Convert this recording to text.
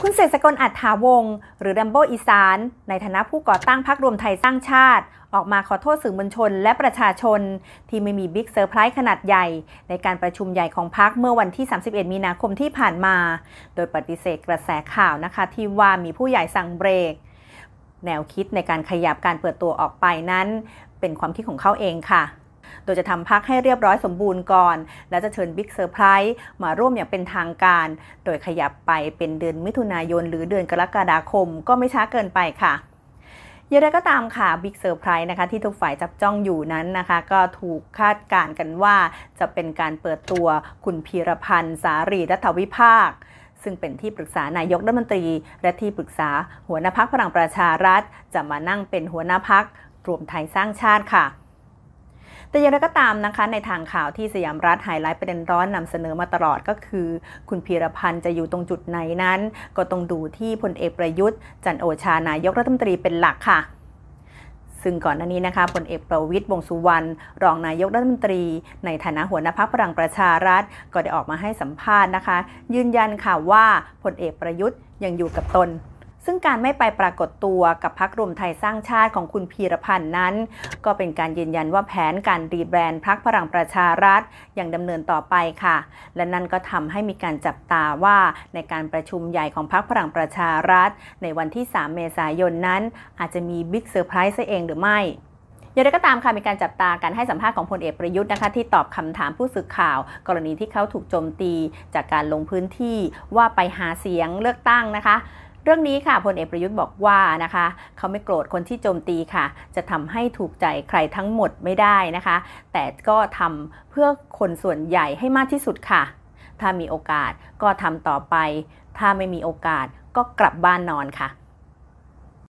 คุณเสก สกล อัฏฐาวงศ์หรือดัมโบ้อีสานในฐานะผู้ก่อตั้งพรรครวมไทยสร้างชาติออกมาขอโทษสื่อมวลชนและประชาชนที่ไม่มีบิ๊กเซอร์ไพรส์ขนาดใหญ่ในการประชุมใหญ่ของพรรคเมื่อวันที่ 31 มีนาคมที่ผ่านมาโดยปฏิเสธกระแสข่าวนะคะที่ว่ามีผู้ใหญ่สั่งเบรกแนวคิดในการขยับการเปิดตัวออกไปนั้นเป็นความคิดของเขาเองค่ะโดยจะทำพรรคให้เรียบร้อยสมบูรณ์ก่อนแล้วจะเชิญบิ๊กเซอร์ไพรส์มาร่วมอย่างเป็นทางการโดยขยับไปเป็นเดือนมิถุนายนหรือเดือนกรกฎาคมก็ไม่ช้าเกินไปค่ะอย่างไรก็ตามค่ะบิ๊กเซอร์ไพรส์นะคะที่ทุกฝ่ายจับจ้องอยู่นั้นนะคะก็ถูกคาดการณ์กันว่าจะเป็นการเปิดตัวคุณพีรพันธ์สารีรัฐวิภาคซึ่งเป็นที่ปรึกษานายกรัฐมนตรีและที่ปรึกษาหัวหน้าพรรคพลังประชารัฐจะมานั่งเป็นหัวหน้าพรรครวมไทยสร้างชาติค่ะแต่อย่างไรก็ตามนะคะในทางข่าวที่สยามรัฐไฮไลท์ประเด็นร้อนนำเสนอมาตลอดก็คือคุณพีรพันธ์จะอยู่ตรงจุดไหนนั้นก็ต้องดูที่พลเอกประยุทธ์จันทร์โอชานายกรัฐมนตรีเป็นหลักค่ะซึ่งก่อนหน้านี้นะคะพลเอกประวิตร วงษ์สุวรรณรองนายกรัฐมนตรีในฐานะหัวหน้าพรรคพลังประชารัฐก็ได้ออกมาให้สัมภาษณ์นะคะยืนยันค่ะว่าพลเอกประยุทธ์ยังอยู่กับตนซึ่งการไม่ไปปรากฏตัวกับพรรครวมไทยสร้างชาติของคุณพีรพันธ์นั้นก็เป็นการยืนยันว่าแผนการรีแบรนด์พรรคพลังประชารัฐยังดำเนินต่อไปค่ะและนั่นก็ทำให้มีการจับตาว่าในการประชุมใหญ่ของพรรคพลังประชารัฐในวันที่ 3 เมษายนนั้นอาจจะมีบิ๊กเซอร์ไพรส์เองหรือไม่อย่างไรก็ตามค่ะมีการจับตาการให้สัมภาษณ์ของพลเอกประยุทธ์นะคะที่ตอบคำถามผู้สื่อข่าวกรณีที่เขาถูกโจมตีจากการลงพื้นที่ว่าไปหาเสียงเลือกตั้งนะคะเรื่องนี้ค่ะพลเอกประยุทธ์บอกว่านะคะเขาไม่โกรธคนที่โจมตีค่ะจะทำให้ถูกใจใครทั้งหมดไม่ได้นะคะแต่ก็ทำเพื่อคนส่วนใหญ่ให้มากที่สุดค่ะถ้ามีโอกาสก็ทำต่อไปถ้าไม่มีโอกาสก็กลับบ้านนอนค่ะ